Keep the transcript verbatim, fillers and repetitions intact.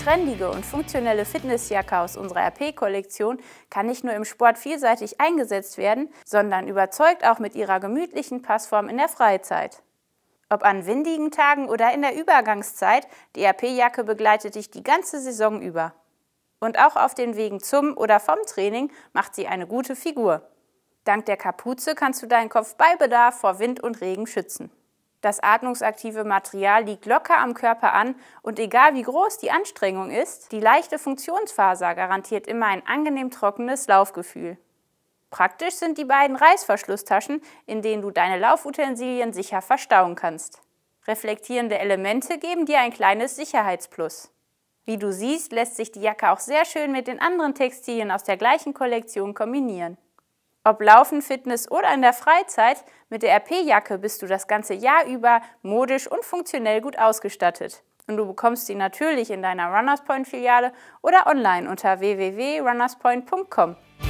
trendige und funktionelle Fitnessjacke aus unserer R P-Kollektion kann nicht nur im Sport vielseitig eingesetzt werden, sondern überzeugt auch mit ihrer gemütlichen Passform in der Freizeit. Ob an windigen Tagen oder in der Übergangszeit, die R P-Jacke begleitet dich die ganze Saison über. Und auch auf den Wegen zum oder vom Training macht sie eine gute Figur. Dank der Kapuze kannst du deinen Kopf bei Bedarf vor Wind und Regen schützen. Das atmungsaktive Material liegt locker am Körper an und egal wie groß die Anstrengung ist, die leichte Funktionsfaser garantiert immer ein angenehm trockenes Laufgefühl. Praktisch sind die beiden Reißverschlusstaschen, in denen du deine Laufutensilien sicher verstauen kannst. Reflektierende Elemente geben dir ein kleines Sicherheitsplus. Wie du siehst, lässt sich die Jacke auch sehr schön mit den anderen Textilien aus der gleichen Kollektion kombinieren. Ob Laufen, Fitness oder in der Freizeit, mit der R P-Jacke bist du das ganze Jahr über modisch und funktionell gut ausgestattet. Und du bekommst sie natürlich in deiner Runners Point Filiale oder online unter w w w punkt runners point punkt com.